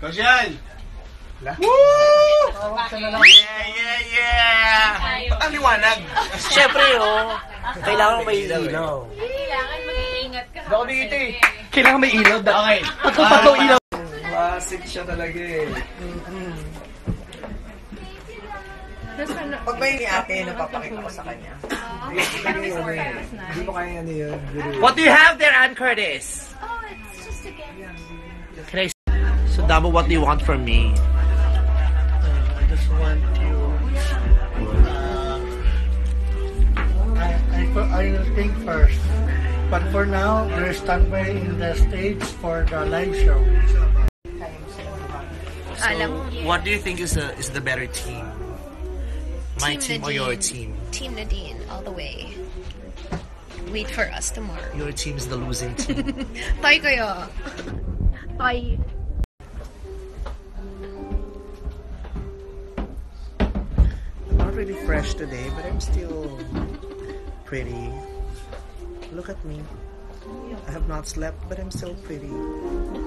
Kosyal! Woo! Yeah! Ba't ang liwanag? Siyempre, kailangan may ilaw. Kailangan mag-iingat ka. Ako dito eh. Kailangan may ilaw. Okay. Patong ilaw. Classic siya talaga eh. Pag may ni ate, napapakita ko sa kanya. Hindi mo kaya ano yun. What do you have there, Ann Curtis? Oh, it's just a gift. Can I... So, Damo, what do you want from me? I just want you. I will think first. But for now, they're standby in the stage for the live show. So, what do you think is the better team? My team or your team? Team Nadine, all the way. Wait for us tomorrow. Your team is the losing team. Tay kayo. Tay. I'm not really fresh today, but I'm still pretty. Look at me. I have not slept, but I'm still pretty.